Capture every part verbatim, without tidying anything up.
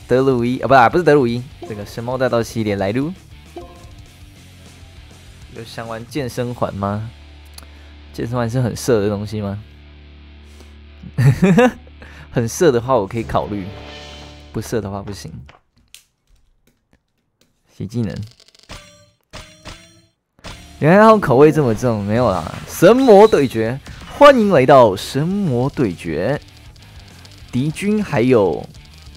德鲁伊啊，不是不是德鲁伊，这个神猫大道系列来撸。有想玩健身环吗？健身环是很色的东西吗？很色的话，我可以考虑；不色的话不行。洗技能，原来他口味这么重，没有啦！神魔对决，欢迎来到神魔对决。敌军还有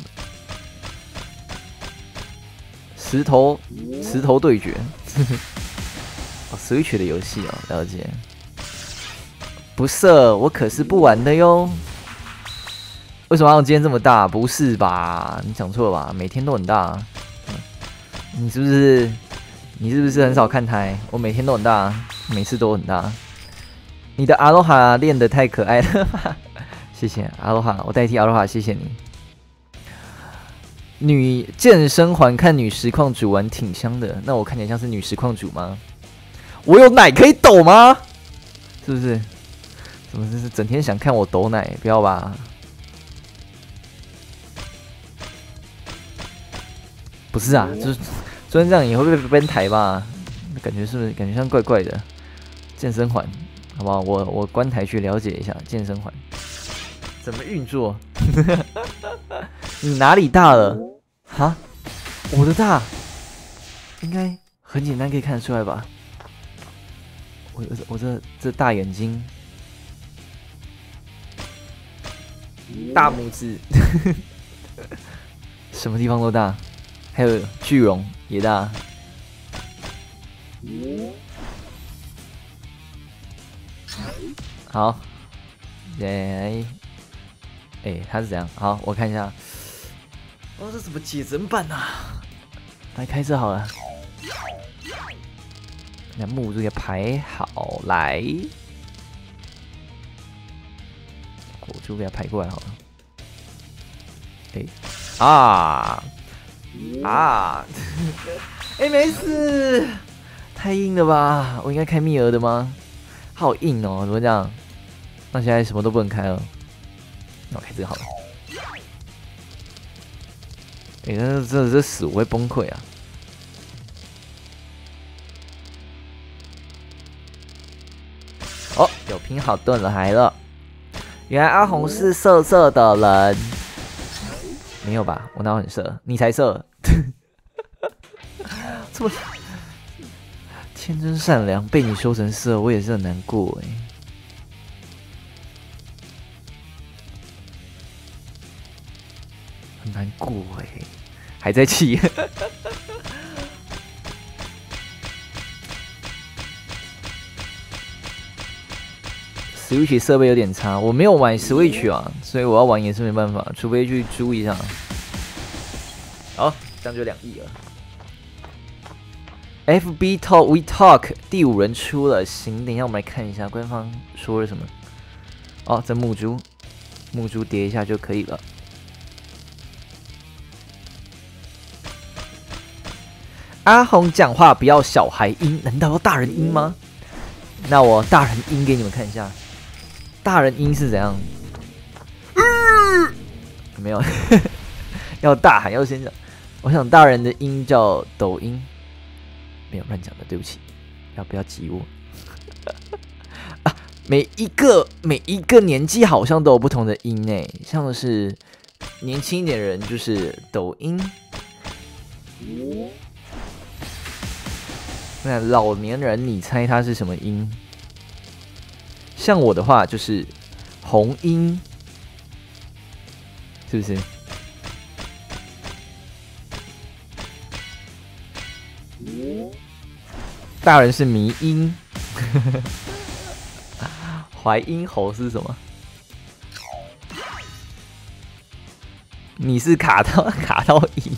石头石头对决。哦 ，Switch 的游戏哦，了解。不色，我可是不玩的哟。为什么我今天这么大？不是吧？你讲错了吧？每天都很大。你是不是？你是不是很少看台？我每天都很大，每次都很大。你的阿罗哈练得太可爱了吧？谢谢阿罗哈，我代替阿罗哈，谢谢你。女健身环看女实况主玩挺香的，那我看起来像是女实况主吗？我有奶可以抖吗？是不是？怎么是整天想看我抖奶？不要吧！不是啊，就是昨天这样也会被 ban 台吧？感觉是不是感觉像怪怪的？健身环，好不好？我我关台去了解一下健身环怎么运作。你哪里大了？哈？我的大，应该很简单可以看得出来吧？我我这这大眼睛，大拇指，什么地方都大，还有巨龙也大。好，耶，哎、欸，它是怎样？好，我看一下。哦，这怎么解整版啊？来开车好了。那木柱给排好来，火柱给它排过来好了。哎、欸，啊啊！哎、欸，没事，太硬了吧？我应该开密额的吗？好硬哦，怎么这样？那现在什么都不能开了。那我开这个好了。哎、欸，这这这死我会崩溃啊！哦，有拼好盾了来了。原来阿红是色色的人，没有吧？我哪有很色？你才色！这么天真善良，被你说成色，我也是很难过哎。很难过哎，还在气。Switch 设备有点差，我没有玩 Switch 啊，所以我要玩也是没办法，除非去租一下。好，这样就两亿了。F B Talk We Talk 第五人出了，行，等一下我们来看一下官方说了什么。哦，这木珠，木珠叠一下就可以了。阿红讲话不要小孩音，难道要大人音吗？那我大人音给你们看一下。大人音是怎样？嗯、没有，要大喊，要先讲。我想大人的音叫抖音，没有乱讲的，对不起，要不要挤我？啊，每一个每一个年纪好像都有不同的音诶，像是年轻一点的人就是抖音，那老年人你猜他是什么音？像我的话就是红音，是不是？大人是迷音，怀音猴是什么？你是卡到卡到音。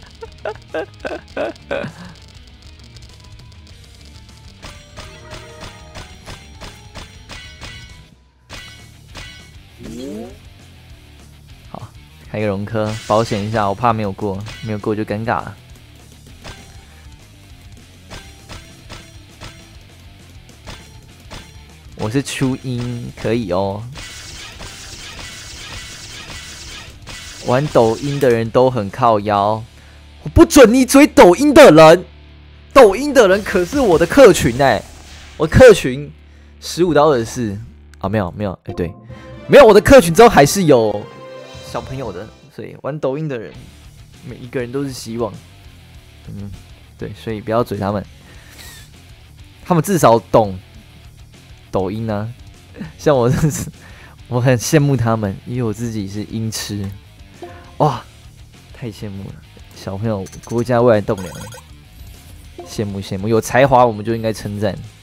好，开个融科，保险一下，我怕没有过，没有过就尴尬了。我是初音，可以哦。 玩抖音的人都很靠腰，我不准你追抖音的人。抖音的人可是我的客群哎、欸，我客群十五到二十四啊，没有没有，哎、欸、对，没有我的客群之后还是有小朋友的，所以玩抖音的人每一个人都是希望，嗯，对，所以不要追他们，他们至少懂抖音啊，像我真是我很羡慕他们，因为我自己是音痴，哇，太羡慕了，小朋友国家未来栋梁。羡慕羡慕，有才华我们就应该称赞。